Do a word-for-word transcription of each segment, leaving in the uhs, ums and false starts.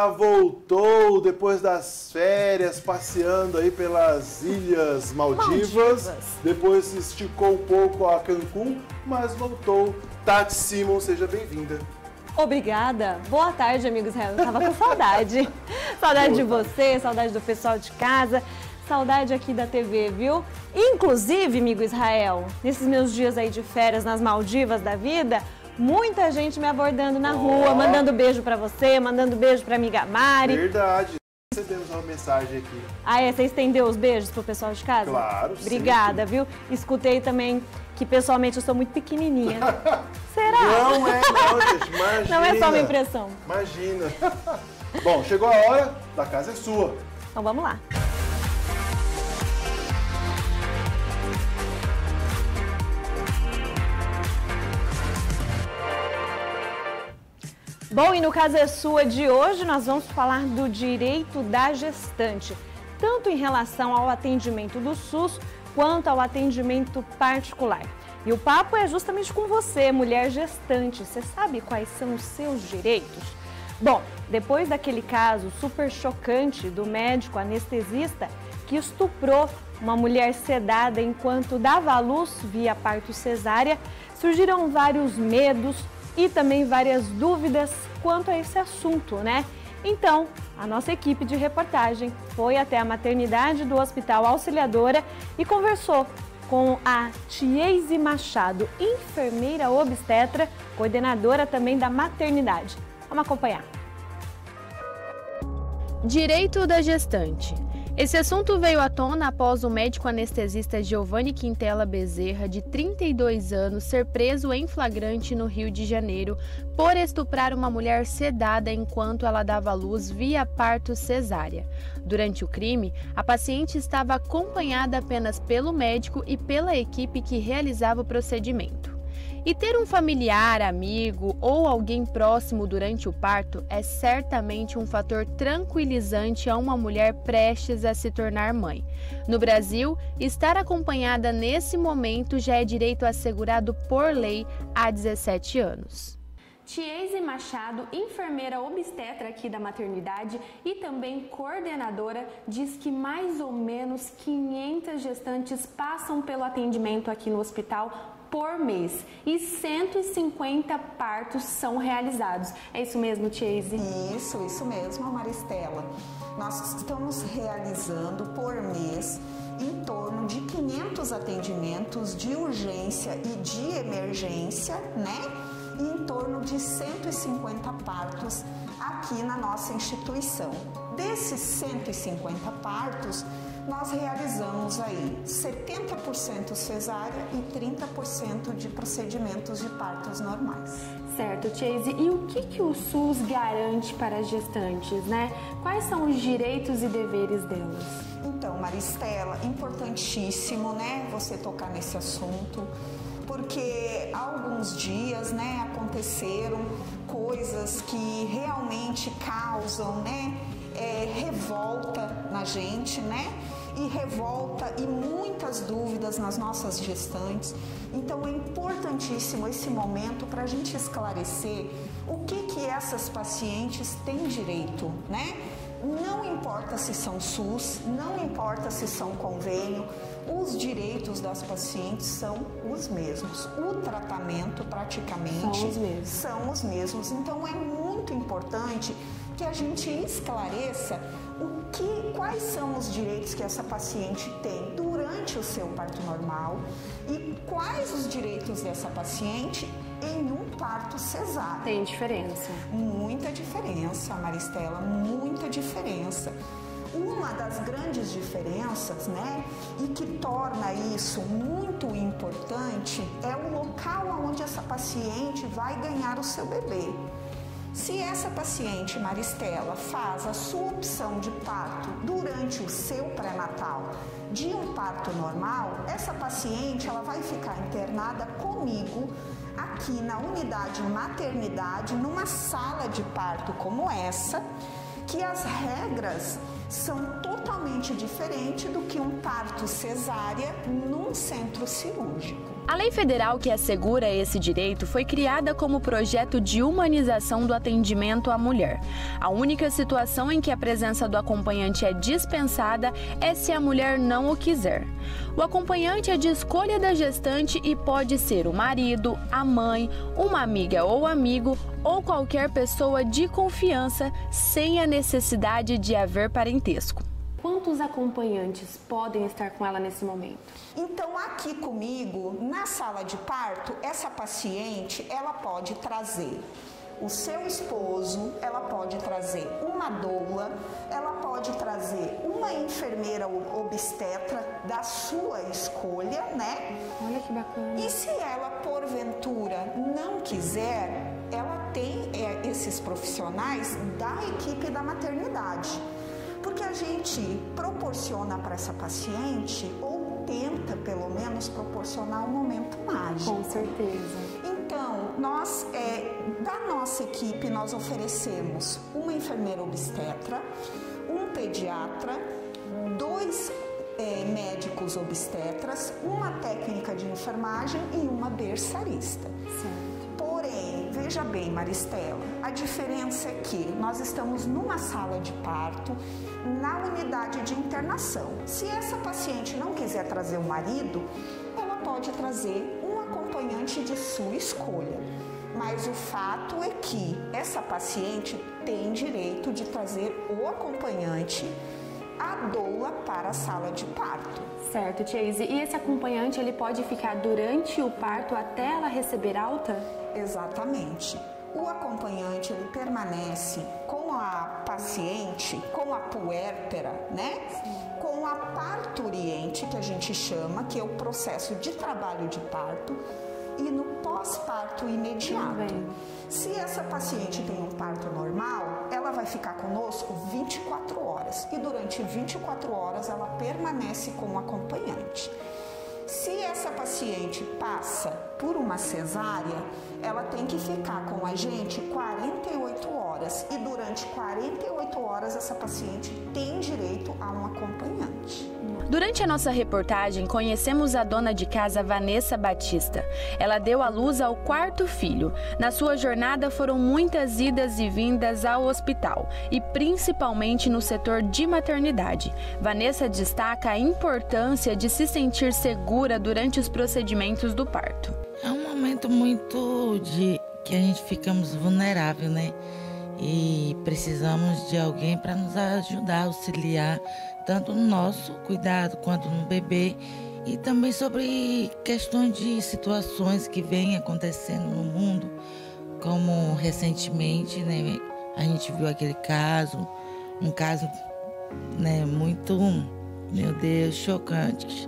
Maristela voltou depois das férias, passeando aí pelas Ilhas Maldivas. Maldivas. Depois esticou um pouco a Cancún, mas voltou. Tati Simon, seja bem-vinda. Obrigada. Boa tarde, amigo Israel. Eu tava com saudade. Saudade de você, saudade do pessoal de casa, saudade aqui da T V, viu? Inclusive, amigo Israel, nesses meus dias aí de férias nas Maldivas da vida, muita gente me abordando na oh. rua, mandando beijo pra você, mandando beijo pra amiga Mari. Verdade. Recebemos uma mensagem aqui. Ah, é? Você estendeu os beijos pro pessoal de casa? Claro, Obrigada, sempre. Viu? Escutei também que pessoalmente eu sou muito pequenininha. Será? Não é não, gente, imagina. Não é só uma impressão. Imagina. Bom, chegou a hora da casa é sua. Então vamos lá. Bom, e no Casa é Sua de hoje nós vamos falar do direito da gestante, tanto em relação ao atendimento do SUS quanto ao atendimento particular. E o papo é justamente com você, mulher gestante. Você sabe quais são os seus direitos? Bom, depois daquele caso super chocante do médico anestesista que estuprou uma mulher sedada enquanto dava à luz via parto cesárea, surgiram vários medos e também várias dúvidas quanto a esse assunto, né? Então, a nossa equipe de reportagem foi até a maternidade do Hospital Auxiliadora e conversou com a Tiese Machado, enfermeira obstetra, coordenadora também da maternidade. Vamos acompanhar. Direito da gestante. Esse assunto veio à tona após o médico anestesista Giovanni Quintela Bezerra, de trinta e dois anos, ser preso em flagrante no Rio de Janeiro por estuprar uma mulher sedada enquanto ela dava à luz via parto cesárea. Durante o crime, a paciente estava acompanhada apenas pelo médico e pela equipe que realizava o procedimento. E ter um familiar, amigo ou alguém próximo durante o parto é certamente um fator tranquilizante a uma mulher prestes a se tornar mãe. No Brasil, estar acompanhada nesse momento já é direito assegurado por lei há dezessete anos. Tiese Machado, enfermeira obstetra aqui da maternidade e também coordenadora, diz que mais ou menos quinhentas gestantes passam pelo atendimento aqui no hospital por mês e cento e cinquenta partos são realizados. É isso mesmo, Tiese? Isso, isso mesmo, Maristela. Nós estamos realizando por mês em torno de quinhentos atendimentos de urgência e de emergência, né? E em torno de cento e cinquenta partos aqui na nossa instituição. Desses cento e cinquenta partos, nós realizamos aí setenta por cento cesárea e trinta por cento de procedimentos de partos normais. Certo, Tiese. E o que, que o SUS garante para as gestantes, né? Quais são os direitos e deveres delas? Então, Maristela, importantíssimo, né, você tocar nesse assunto, porque há alguns dias, né, aconteceram coisas que realmente causam, né, é, revolta na gente, né, e revolta e muitas dúvidas nas nossas gestantes. Então é importantíssimo esse momento para a gente esclarecer o que que essas pacientes têm direito, né? Não importa se são SUS, não importa se são convênio, os direitos das pacientes são os mesmos. O tratamento praticamente são os mesmos. São os mesmos. Então é muito importante que a gente esclareça o que, quais são os direitos que essa paciente tem durante o seu parto normal e quais os direitos dessa paciente em um parto cesárea. Tem diferença? Muita diferença, Maristela, muita diferença. Uma das grandes diferenças, né, e que torna isso muito importante é o local onde essa paciente vai ganhar o seu bebê. Se essa paciente, Maristela, faz a sua opção de parto durante o seu pré-natal de um parto normal, essa paciente ela vai ficar internada comigo aqui na unidade maternidade, numa sala de parto como essa, que as regras são totalmente diferentes do que um parto cesárea num centro cirúrgico. A lei federal que assegura esse direito foi criada como projeto de humanização do atendimento à mulher. A única situação em que a presença do acompanhante é dispensada é se a mulher não o quiser. O acompanhante é de escolha da gestante e pode ser o marido, a mãe, uma amiga ou amigo ou qualquer pessoa de confiança, sem a necessidade de haver parentesco. Quantos acompanhantes podem estar com ela nesse momento? Então, aqui comigo, na sala de parto, essa paciente, ela pode trazer o seu esposo, ela pode trazer uma doula, ela pode trazer uma enfermeira obstetra da sua escolha, né? Olha que bacana. E se ela, porventura, não quiser, ela tem é, esses profissionais da equipe da maternidade. Porque a gente proporciona para essa paciente, ou tenta pelo menos proporcionar um momento mágico. Com certeza. Então, nós, é, da nossa equipe, nós oferecemos uma enfermeira obstetra, um pediatra, dois é, médicos obstetras, uma técnica de enfermagem e uma berçarista. Certo. Porém, veja bem, Maristela, a diferença é que nós estamos numa sala de parto, na unidade de internação. Se essa paciente não quiser trazer o marido, ela pode trazer um acompanhante de sua escolha. Mas o fato é que essa paciente tem direito de trazer o acompanhante, a doula, para a sala de parto. Certo, Tia Izzy. E esse acompanhante, ele pode ficar durante o parto até ela receber alta? Exatamente. O acompanhante, ele permanece com a paciente, com a puérpera, né? Sim. Com a parturiente, que a gente chama, que é o processo de trabalho de parto, e no pós-parto imediato. Bem. Se essa paciente tem um parto normal, ela vai ficar conosco vinte e quatro horas e durante vinte e quatro horas ela permanece com o acompanhante. Se essa paciente passa por uma cesárea, ela tem que ficar com a gente quarenta e oito horas e durante quarenta e oito horas essa paciente tem direito a um acompanhante. Durante a nossa reportagem, conhecemos a dona de casa Vanessa Batista. Ela deu à luz ao quarto filho. Na sua jornada foram muitas idas e vindas ao hospital e principalmente no setor de maternidade. Vanessa destaca a importância de se sentir segura durante os procedimentos do parto. É um momento muito de que a gente ficamos vulnerável, né? E precisamos de alguém para nos ajudar, auxiliar, tanto no nosso cuidado quanto no bebê. E também sobre questões de situações que vêm acontecendo no mundo, como recentemente, né, a gente viu aquele caso, um caso, né, muito, meu Deus, chocante.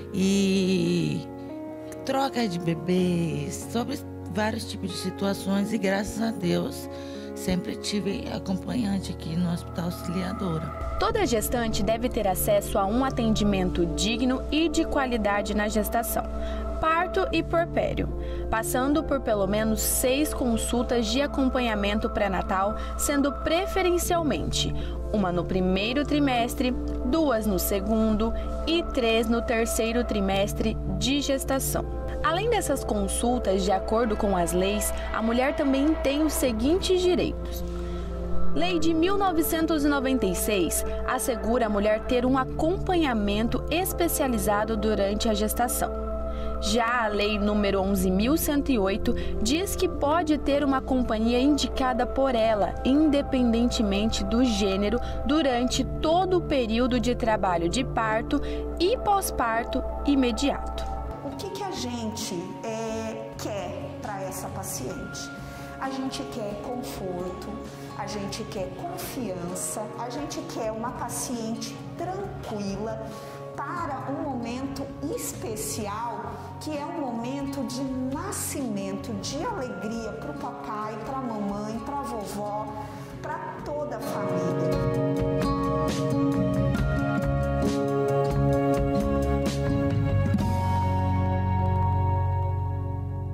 E troca de bebês, sobre vários tipos de situações e graças a Deus sempre tive acompanhante aqui no Hospital Auxiliadora. Toda gestante deve ter acesso a um atendimento digno e de qualidade na gestação, parto e puerpério, passando por pelo menos seis consultas de acompanhamento pré-natal, sendo preferencialmente uma no primeiro trimestre, duas no segundo e três no terceiro trimestre de gestação. Além dessas consultas, de acordo com as leis, a mulher também tem os seguintes direitos. Lei de mil novecentos e noventa e seis assegura a mulher ter um acompanhamento especializado durante a gestação. Já a Lei número onze mil cento e oito diz que pode ter uma companhia indicada por ela, independentemente do gênero, durante todo o período de trabalho de parto e pós-parto imediato. O que, que a gente é, quer para essa paciente? A gente quer conforto, a gente quer confiança, a gente quer uma paciente tranquila para um momento especial, que é um momento de nascimento, de alegria para o papai, para a mamãe, para a vovó, para